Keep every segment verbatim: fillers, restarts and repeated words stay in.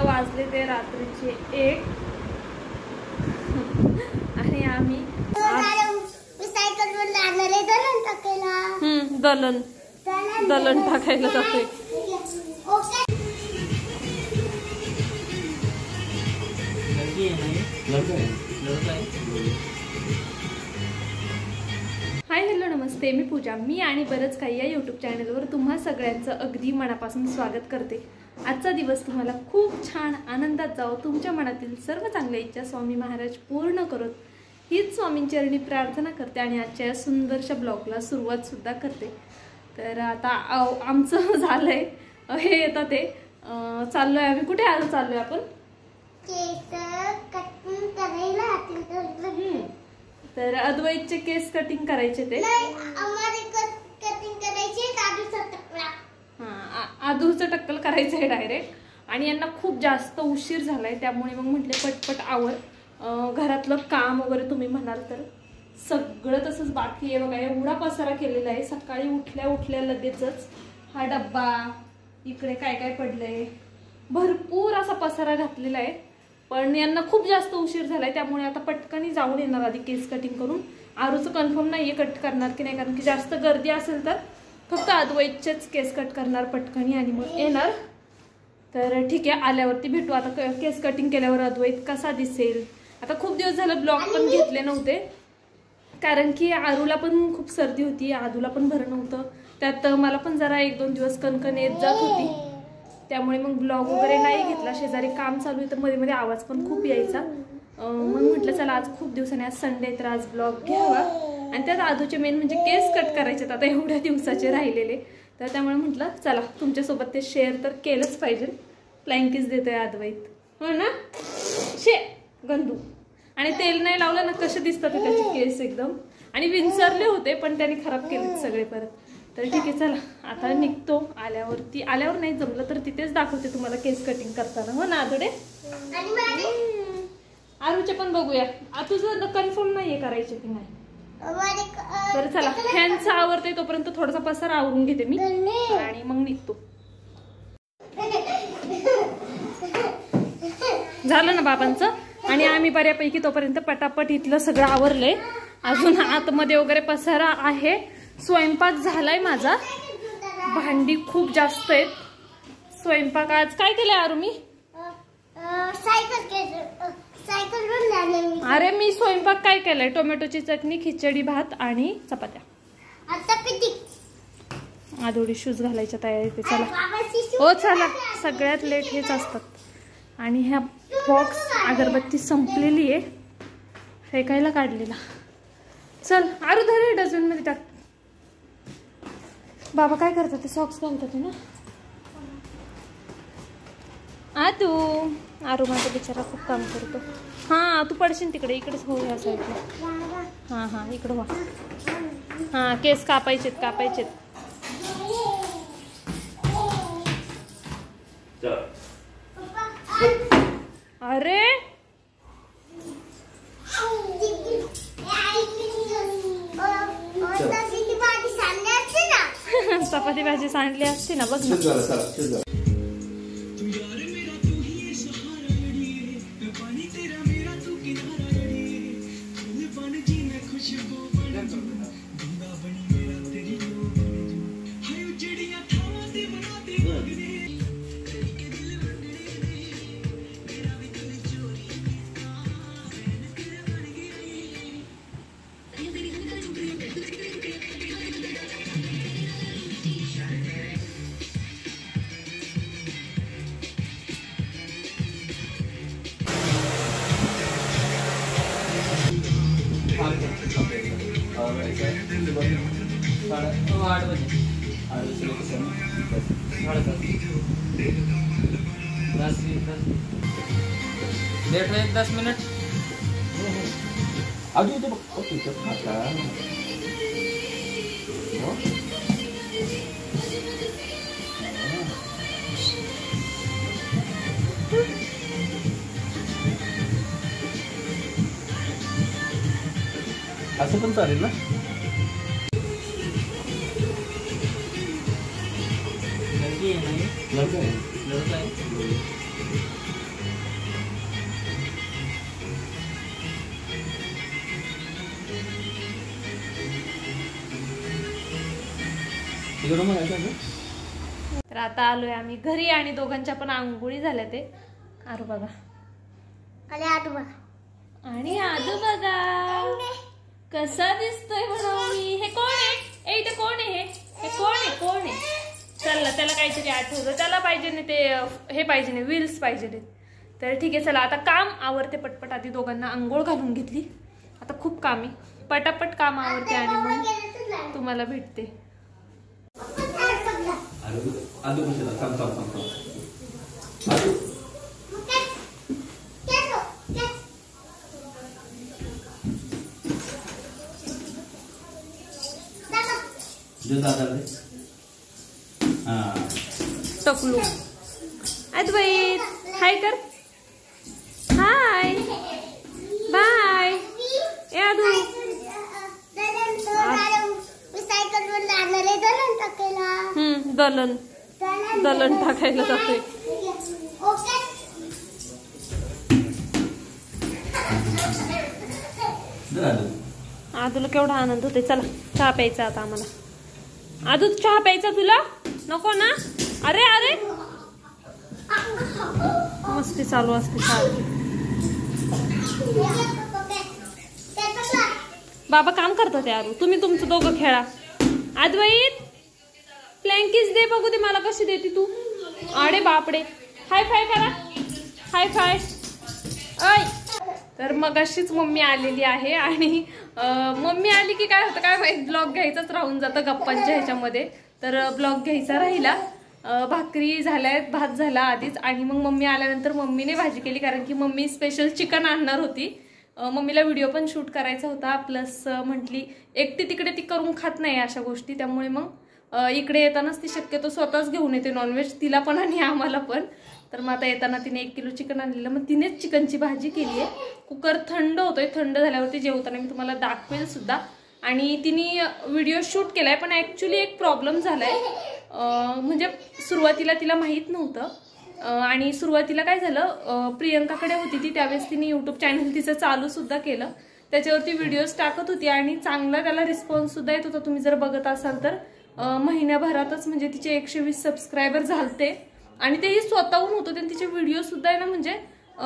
वाजले ते रात्रीचे एक आणि आम्ही हम्म दलन दलन टाकायला जातोय. हाय हॅलो नमस्ते, मी पूजा. मी आणि बरंच काही या यूट्यूब चॅनलवर तुम्हा सगळ्यांचं अगदी मनापासून स्वागत करते. आजचा दिवस तुम्हाला खूप छान आनंदात जावो, तुमच्या मनातील सर्व चांगल्या इच्छा स्वामी महाराज पूर्ण करत हीच स्वामींची चरणी प्रार्थना करते आणि आजच्या या सुंदरशा ब्लॉगला सुरुवात सुद्धा करते. तर आता आमचं झालंय हे येतं ते चाललोय आम्ही. कुठे आलो चाललोय आपण? तर अद्वैतचे केस कटिंग करायचे ते हा आधूचं टक्कल करायचं आहे डायरेक्ट. आणि यांना खूप जास्त उशीर झालाय त्यामुळे मग म्हटले पटपट आवर. घरातलं काम वगैरे तुम्ही म्हणाल तर सगळं तसंच बाकी आहे बघा. एवढा पसारा केलेला आहे. सकाळी उठल्या उठल्या लगेचच हा डब्बा, इकडे काय काय पडलंय, भरपूर असा पसारा घातलेला आहे. पण यांना खूप जास्त उशीर झालाय त्यामुळे आता पटकन जाऊन येणार आधी केस कटिंग करून. आरूचं कन्फर्म नाहीये कट करणार की नाही, कारण की जास्त गर्दी असेल तर फक्त अद्वैतचेच केस कट करणार पटकनी आणि मग येणार. तर ठीक आहे, आल्यावरती भेटू. आता केस कटिंग केल्यावर अद्वैत कसा दिसेल. आता खूप दिवस झालं ब्लॉग पण घेतले नव्हते कारण की आरूला पण खूप सर्दी होती, आदूला पण बरं नव्हतं. त्यात मला पण जरा एक दोन दिवस कणकण येत जात होती त्यामुळे मग ब्लॉग वगैरे नाही घेतला. शेजारी काम चालू आहे तर मध्ये मध्ये आवाज पण खूप यायचा. मग म्हटलं चला आज खूप दिवसांनी, आज संडे तर आज ब्लॉग घ्यावा. आणि त्यात आदूचे मेन म्हणजे केस कट करायचे आता एवढ्या दिवसाचे राहिलेले. तर त्यामुळे म्हटलं चला तुमच्यासोबत ते शेअर तर केलंच पाहिजे. फ्लाइंग किस देतोय अद्वैत, हो ना शे गंदू. आणि तेल नाही लावलं ना कसे दिसतात त्याचे केस एकदम. आणि विंचरले होते पण त्यांनी खराब केले सगळे परत. तर ठीक आहे चला आता निघतो. आल्यावरती आल्यावर नाही जमलं तर तिथेच दाखवते तुम्हाला केस कटिंग करताना, हो ना आदुडे. आरूचे पण बघूया. तुझं कन्फर्म नाहीये करायचे की नाही. तर चला ह्यांचं आवरते तोपर्यंत थोडासा पसारा आवरून घेते मी आणि मग निघतो. झालं ना बाबांचं. आणि आम्ही बऱ्यापैकी तोपर्यंत पटापट इथलं सगळं आवरलंय. अजून आतमध्ये वगैरे पसारा आहे. स्वयंपाक झालाय माझा. भांडी खूप जास्त आहेत. स्वयंपाक आज काय केलंय आरू मी? अरे मी स्वयंपाक काय केलंय? टोमॅटोची चटणी, खिचडी, भात आणि चपात्या. आधोडी शूज घालायच्या तयारीत. चला हो चला, सगळ्यात लेट हेच असतात. आणि ह्या बॉक्स अगरबत्ती संपलेली आहे फेकायला काढलेला. चल आरू धरे डझन मध्ये टाक. बाबा काय करतात ते? सॉक्स घालतात ना. आ तू आरू माझा बिचारा खूप काम करतो. हा तू पडशील तिकडे, इकडेच हो ह्या साईडला. हा हा इकडे हो. हा केस कापायचेत कापायचेत. अरे चपाती भाजी सांडली असते ना बघ ना. आठ बजे दस लेट में दस मिनट अजून तो असं पण चालेल ना. लड़की है ना ये? लड़का है. लड़का है. तर आता आलोय आम्ही घरी आणि दोघांच्या पण आंघोळी झाल्या. ते आरू बघा आणि आदू बघा कसा दिसतोय म्हणून मी. हे कोण आहे? ए इथे कोण आहे? हे कोण आहे? कोण आहे? चला त्याला काहीतरी आठवतं. त्याला पाहिजे नाही ते हे पाहिजे नाही व्हील्स पाहिजे नाही. तर ठीक आहे चला आता काम आवरते पटपट. आधी दोघांना आंघोळ घालून घेतली. आता खूप काम आहे. पटापट काम आवरते आणि मग तुम्हाला भेटते. टकलू अद्वैत हाय कर. Hi bye. ए आदू हम्म दलन दलन टाकायला जातोय. आदूला केवढा आनंद होतोय. चला चहा प्यायचा आता आम्हाला. आदू चहा प्यायचा तुला नको ना? अरे अरे मस्ती चालू असते सारखी. बाबा काम करतात यार. तुम्ही तुमचं दोघं खेळा. अद्वैत प्लँकीज दे बघू दे मला कशी देते तू. अरे बापडे हाय फाय करा. Hi fi. ऐ तर मग अशीच मम्मी आलेली आहे आणि मम्मी आली की काय होतं काय माहिती ब्लॉग घ्यायचाच राहून जातं गप्पांच्या ह्याच्यामध्ये. तर ब्लॉग घ्यायचा राहिला. भाकरी झाल्यात भात झाला आधीच आणि मग मम्मी आल्यानंतर मम्मीने भाजी केली कारण की मम्मी स्पेशल चिकन आणणार होती. मम्मीला व्हिडिओ पण शूट करायचा होता. प्लस म्हटली एकटी तिकडे ती करून खात नाही अशा गोष्टी. त्यामुळे मग इकडे येतानाच ती शक्यतो स्वतःच घेऊन येते नॉनव्हेज तिला पण आणि आम्हाला पण. तर मग आता येताना तिने एक किलो चिकन आणलेलं मग तिनेच चिकनची भाजी केली आहे. कुकर थंड होतोय. थंड झाल्यावरती जेवताना मी तुम्हाला दाखवेल सुद्धा. आणि तिने व्हिडिओ शूट केलाय पण ऍक्च्युली एक प्रॉब्लेम झालाय. म्हणजे सुरुवातीला तिला माहित नव्हतं आणि सुरुवातीला काय झालं प्रियंकाकडे होती ती त्यावेळेस तिने युट्यूब चॅनल तिचं चालू सुद्धा केलं. त्याच्यावरती व्हिडिओज टाकत होती आणि चांगला त्याला रिस्पॉन्स सुद्धा येत होता. तुम्ही जर बघत असाल तर महिन्याभरातच म्हणजे तिचे एकशे वीस सबस्क्रायबर झालते आणि तेही स्वतःहून होतं. आणि तिचे व्हिडिओ सुद्धा आहे ना म्हणजे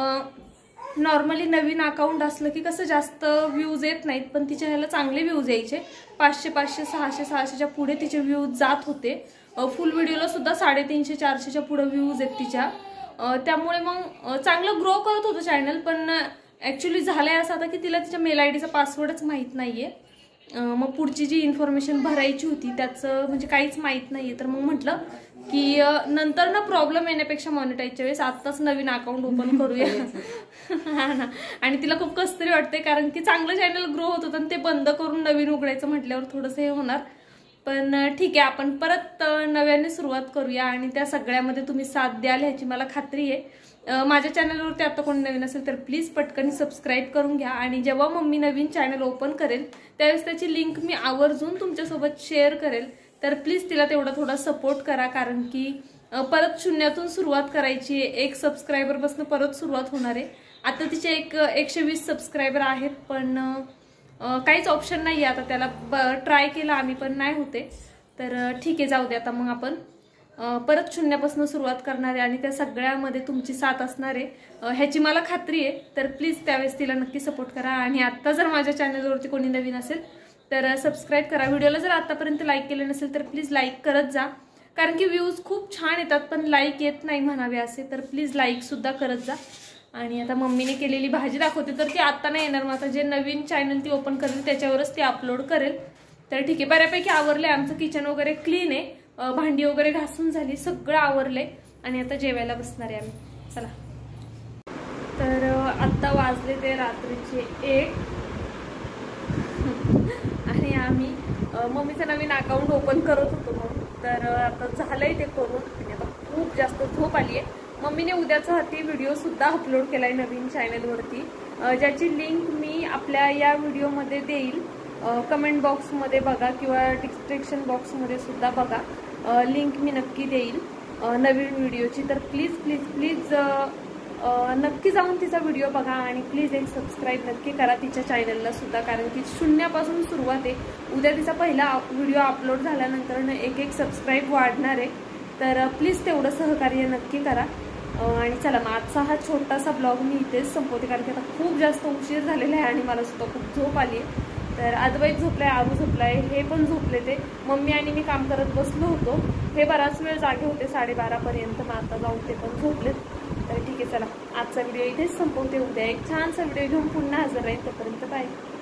नॉर्मली नवीन अकाउंट असलं की कसं जास्त व्ह्यूज येत नाहीत पण तिच्या ह्याला चांगले व्ह्यूज यायचे. पाचशे पाचशे सहाशे सहाशेच्या पुढे तिचे व्ह्यूज जात होते. फुल व्हिडिओला सुद्धा साडेतीनशे चारशेच्या पुढे व्ह्यूज आहेत तिच्या. त्यामुळे मग चांगलं ग्रो करत होतं चॅनल. पण ऍक्च्युली झालंय असं आता की तिला तिच्या मेल आय डीचा पासवर्डच माहीत नाहीये. मग पुढची जी इन्फॉर्मेशन भरायची होती त्याचं म्हणजे काहीच माहीत नाहीये. तर मग म्हटलं की नंतर ना प्रॉब्लेम येण्यापेक्षा मॉनिटाईजच्या वेळेस आत्ताच नवीन अकाउंट ओपन करूया. हा ना. आणि तिला खूप कसं तरी वाटतंय कारण की चांगलं चॅनल ग्रो होत होतं आणि ते बंद करून नवीन उघडायचं म्हटल्यावर थोडंसं हे होणार. पण ठीक आहे आपण परत नव्याने सुरुवात करूया आणि त्या सगळ्यामध्ये तुम्ही साथ द्याल ह्याची मला खात्री आहे. माझ्या चॅनलवरती आता कोणी नवीन असेल तर प्लीज पटकन सबस्क्राईब करून घ्या. आणि जेव्हा मम्मी नवीन चॅनल ओपन करेल त्यावेळेस त्याची लिंक मी आवर्जून तुमच्यासोबत शेअर करेल. तर प्लीज तिला तेवढा थोडा सपोर्ट करा कारण की परत शून्यातून सुरुवात करायची आहे. एक सबस्क्रायबर पासून परत सुरुवात होणार आहे. आता तिचे एक एकशे वीस सबस्क्रायबर आहेत पण काहीच ऑप्शन नाही आहे आता त्याला. ट्राय केला आम्ही पण नाही होते. तर ठीक आहे जाऊ दे आता मग आपण परत शून्यापासून सुरुवात करणार आहे आणि त्या सगळ्यामध्ये तुमची साथ असणार आहे ह्याची मला खात्री आहे. तर प्लीज त्यावेळेस तिला नक्की सपोर्ट करा. आणि आत्ता जर माझ्या चॅनलवरती कोणी नवीन असेल तर सबस्क्राईब करा. व्हिडिओला जर आतापर्यंत लाईक केलं नसेल तर प्लीज लाईक करत जा कारण की व्ह्यूज खूप छान येतात पण लाईक येत नाही म्हणावे असे. तर प्लीज लाईक सुद्धा करत जा. आणि आता मम्मीने केलेली भाजी दाखवते तर ती आत्ता नाही येणार. मग आता जे नवीन चॅनल ती ओपन करेल त्याच्यावरच ती अपलोड करेल. तर ठीक आहे बऱ्यापैकी आवरले. आमचं किचन वगैरे क्लीन आहे. भांडी वगैरे घासून झाली सगळं आवरले आणि आता जेवायला बसणार आहे आम्ही. चला तर आत्ता वाजले ते रात्रीचे एक आणि आम्ही मम्मीचं नवीन अकाउंट ओपन करत होतो. मग तर आता झालंय ते करून आणि आता खूप जास्त झोप आली आहे. मम्मीने उद्याचा हाती व्हिडिओ सुद्धा अपलोड केलाय नवीन चॅनलवरती ज्याची लिंक मी आपल्या या व्हिडिओमध्ये देईल. कमेंट बॉक्समध्ये बघा किंवा डिस्क्रिप्शन बॉक्समध्ये सुद्धा बघा लिंक मी नक्की देईल नवीन व्हिडिओची. तर प्लीज प्लीज प्लीज नक्की जाऊन तिचा व्हिडिओ बघा आणि प्लीज एक सबस्क्राईब नक्की करा तिच्या चॅनलला सुद्धा, कारण की शून्यापासून सुरुवात आहे. उद्या तिचा पहिला व्हिडिओ अपलोड झाल्यानंतर एक एक सबस्क्राईब वाढणार आहे. तर प्लीज तेवढं सहकार्य नक्की करा. आणि चला मग आजचा हा छोटासा ब्लॉग मी इथेच संपवते, कारण की आता खूप जास्त उशीर झालेला आहे आणि मला सुद्धा खूप झोप आली आहे. तर अद्वैत झोपलाय, आरू झोपलाय, हे पण झोपले. ते मम्मी आणि मी काम करत बसलो होतो. हे बराच वेळ जागे होते साडेबारापर्यंत, मग आता जाऊन ते पण झोपलेत. तर ठीक आहे, चला आजचा व्हिडिओ इथेच संपवते. उद्या एक छानसा व्हिडिओ घेऊन पुन्हा हजर राहील. तोपर्यंत बाय.